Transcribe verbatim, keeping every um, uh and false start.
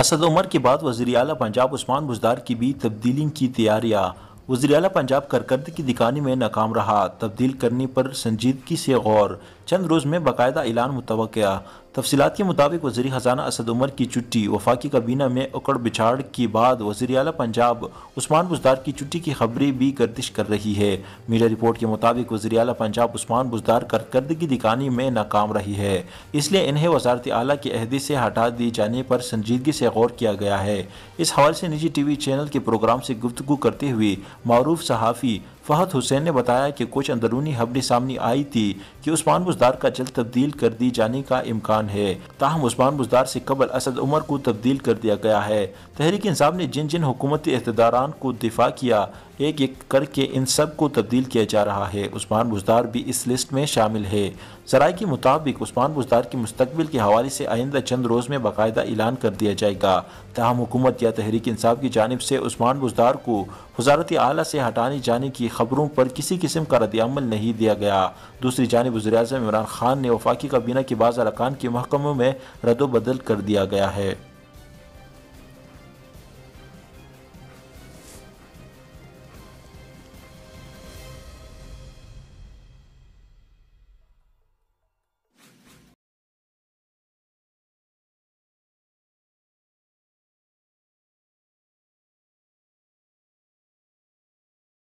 اسد عمر کے بعد وزیر اعلیٰ پنجاب عثمان بزدار کی بھی تبدیلی کی تیاریاں۔ وزیر اعلیٰ پنجاب کارکردگی دکھانے میں ناکام رہا، تبدیل کرنے پر سنجیدگی سے غور، چند روز میں باقاعدہ اعلان متوقع۔ تفصیلات کے مطابق وزیر خزانہ اسد عمر کی چھٹی، وفاقی کابینہ میں اکڑ بچھاڑ کے بعد وزیر اعلیٰ پنجاب عثمان بزدار کی چھٹی کی خبریں بھی گردش کر رہی ہے۔ میڈیا رپورٹ کے مطابق وزیر اعلیٰ پنجاب عثمان بزدار کارکردگی دکھانے میں ناکام رہی ہے، اس لیے انہیں وزارت اعلیٰ کے عہدے سے ہٹا دیے جانے پر سنجیدگی سے غور کیا گیا ہے۔ اس حوالے سے نجی ٹی وی چینل کے پروگرام سے گفتگو کرتے ہوئے معروف صحافی فہد حسین نے بتایا کہ کچھ اندرونی خبریں سامنے آئی تھی کہ عثمان بزدار کا جلد تبدیل کر دی جانے کا امکان ہے، تاہم عثمان بزدار سے قبل اسد عمر کو تبدیل کر دیا گیا ہے۔ تحریک انصاف نے جن جن حکومتی عہدیداران کو دفاع کیا، ایک ایک کر کے ان سب کو تبدیل کیا جا رہا ہے۔ عثمان بزدار بھی اس لسٹ میں شامل ہے۔ ذرائع کے مطابق عثمان بزدار کے مستقبل کے حوالے سے آئندہ چند روز میں باقاعدہ اعلان کر دیا جائے گا، تاہم حکومت یا تحریک انصاف کی جانب سے عثمان بزدار کو وزارت اعلیٰ سے ہٹانے جانے کی خبروں پر کسی قسم کا رد عمل نہیں دیا گیا۔ دوسری جانب وزیر اعظم عمران خان نے وفاقی کابینہ کے بعض ارکان کے محکموں میں رد و بدل کر دیا گیا ہے۔